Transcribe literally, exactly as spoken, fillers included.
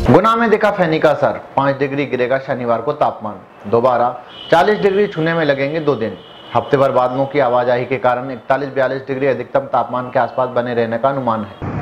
गुना में दिखा फैनी का असर, पाँच डिग्री गिरेगा शनिवार को तापमान। दोबारा चालीस डिग्री छूने में लगेंगे दो दिन। हफ्ते भर बादलों की आवाजाही के कारण इकतालीस बयालीस डिग्री अधिकतम तापमान के आसपास बने रहने का अनुमान है।